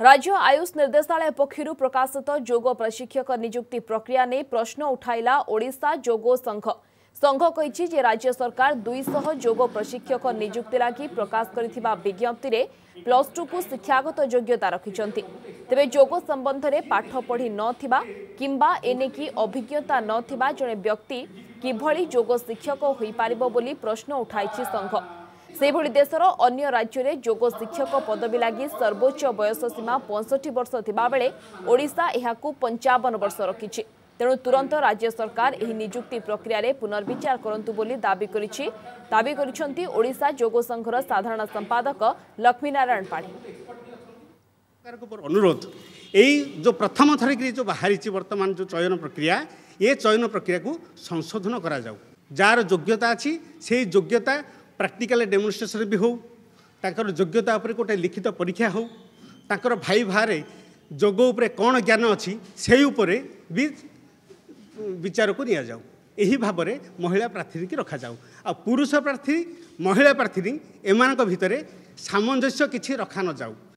राज्य आयुष निर्देशालय पक्षरु प्रकाशित योग प्रशिक्षक नियुक्ति प्रक्रिया ने प्रश्न उठाइला ओडिशा योग संघ। संघ कहिछि जे राज्य सरकार 200 योग प्रशिक्षक नियुक्ति लागि प्रकाश करिथिबा विज्ञप्ति रे +2 को शिक्षागत योग्यता रखिछंती। तेबे योग संबंध रे पाठ पढ़ी नथिबा किंबा एने की अभिज्ञता नथिबा जने व्यक्ति किभଳି योग शिक्षक होई पारिबो बोली प्रश्न उठाइछि संघ। सेभଳି देशर अन्य राज्य में योग शिक्षक पदवी लगी सर्वोच्च बयस सीमा 65 वर्ष थिबा बेले ओडिशा एहाकू 55 वर्ष रखिछि। तेणु तुरंत राज्य सरकार एही नियुक्ति प्रक्रिया रे पुनर्विचार करंतु बोली दाबी करिछंती ओडिशा योग संघर साधारण संपादक लक्ष्मीनारायण पाढ़ी। अनुरोध यही जो प्रथम थर कि जो बाहरी वर्तमान जो चयन प्रक्रिया ये चयन प्रक्रिया को संशोधन करा जाऊ। जार योग्यता अच्छी से योग्यता प्रैक्टिकल डेमोन्स्ट्रेशन भी हो ताकर योग्यता उपरे गोटे लिखित परीक्षा हो ताकर भाई भारे योग उपरे कौन ज्ञान अच्छी से उपरे भी विचार को निया जाऊ। यही भाव में महिला प्रार्थी की रखा जाऊ आ पुरुष प्रार्थी महिला प्रार्थी एमान भितर सामंजस्य किछि रखा न जाऊ।